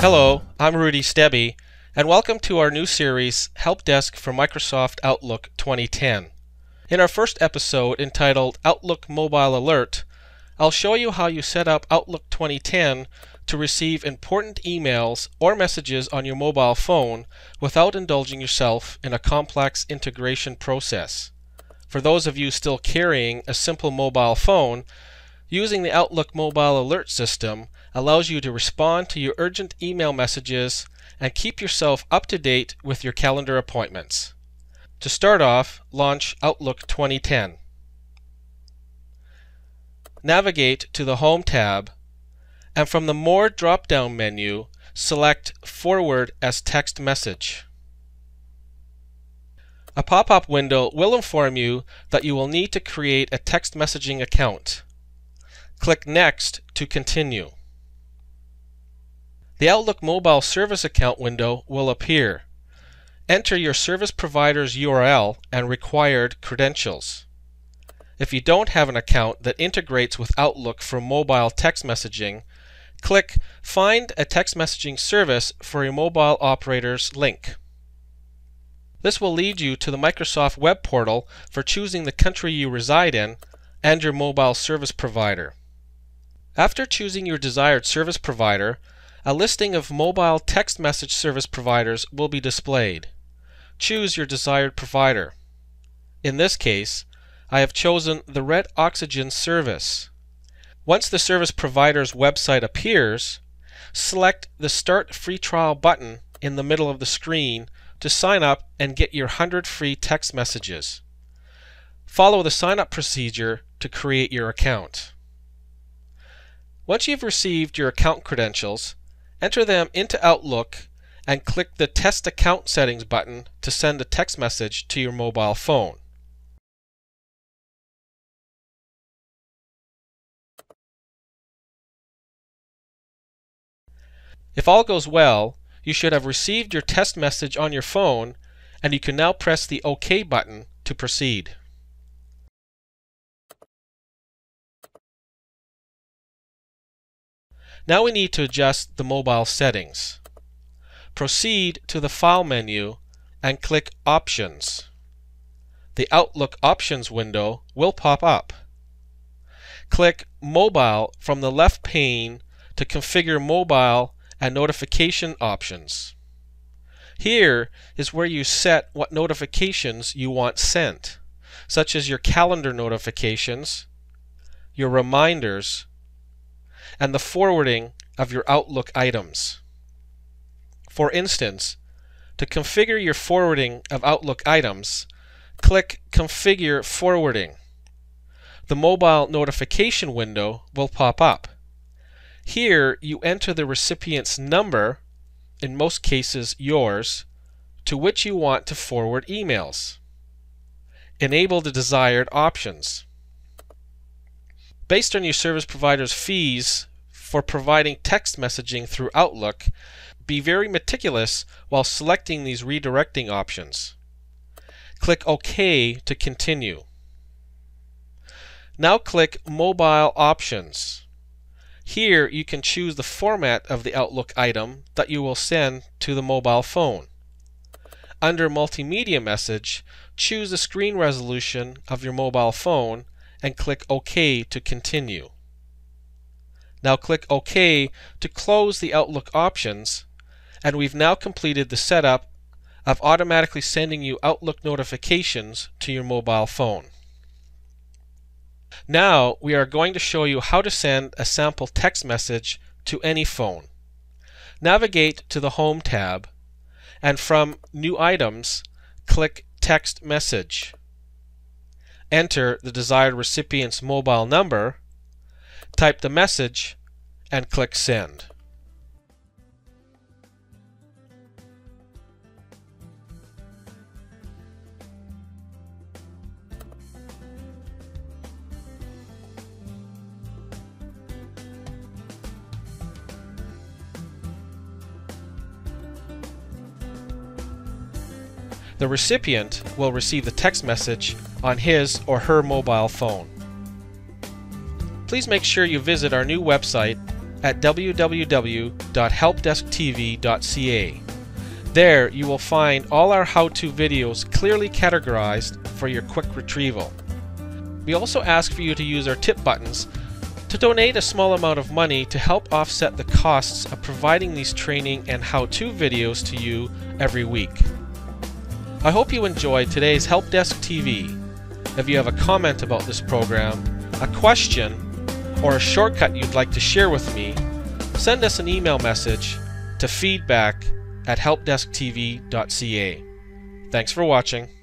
Hello, I'm Rudy Stebby, and welcome to our new series, Help Desk for Microsoft Outlook 2010. In our first episode, entitled Outlook Mobile Alert, I'll show you how you set up Outlook 2010 to receive important emails or messages on your mobile phone without indulging yourself in a complex integration process. For those of you still carrying a simple mobile phone, using the Outlook Mobile Alert system allows you to respond to your urgent email messages and keep yourself up to date with your calendar appointments. To start off, launch Outlook 2010. Navigate to the Home tab, and from the More drop-down menu, select Forward as Text Message. A pop-up window will inform you that you will need to create a text messaging account. Click Next to continue. The Outlook Mobile Service Account window will appear. Enter your service provider's URL and required credentials. If you don't have an account that integrates with Outlook for mobile text messaging, click Find a Text Messaging Service for your mobile operator's link. This will lead you to the Microsoft web portal for choosing the country you reside in and your mobile service provider. After choosing your desired service provider, a listing of mobile text message service providers will be displayed. Choose your desired provider. In this case, I have chosen the Red Oxygen service. Once the service provider's website appears, select the Start Free Trial button in the middle of the screen to sign up and get your 100 free text messages. Follow the sign-up procedure to create your account. Once you've received your account credentials, enter them into Outlook and click the Test Account Settings button to send a text message to your mobile phone. If all goes well, you should have received your test message on your phone, and you can now press the OK button to proceed. Now we need to adjust the mobile settings. Proceed to the File menu and click Options. The Outlook Options window will pop up. Click Mobile from the left pane to configure mobile and notification options. Here is where you set what notifications you want sent, such as your calendar notifications, your reminders, and the forwarding of your Outlook items. For instance, to configure your forwarding of Outlook items, click Configure Forwarding. The mobile notification window will pop up. Here you enter the recipient's number, in most cases yours, to which you want to forward emails. Enable the desired options. Based on your service provider's fees for providing text messaging through Outlook, be very meticulous while selecting these redirecting options. Click OK to continue. Now click Mobile Options. Here you can choose the format of the Outlook item that you will send to the mobile phone. Under Multimedia Message, choose the screen resolution of your mobile phone and click OK to continue. Now click OK to close the Outlook options, and we've now completed the setup of automatically sending you Outlook notifications to your mobile phone. Now we are going to show you how to send a sample text message to any phone. Navigate to the Home tab, and from New Items, click Text Message. Enter the desired recipient's mobile number, type the message, and click Send. The recipient will receive the text message on his or her mobile phone. Please make sure you visit our new website, at www.helpdesktv.ca. There you will find all our how-to videos clearly categorized for your quick retrieval. We also ask for you to use our tip buttons to donate a small amount of money to help offset the costs of providing these training and how-to videos to you every week. I hope you enjoyed today's Help Desk TV. If you have a comment about this program, a question, or a shortcut you'd like to share with me, send us an email message to feedback@helpdesktv.ca. Thanks for watching.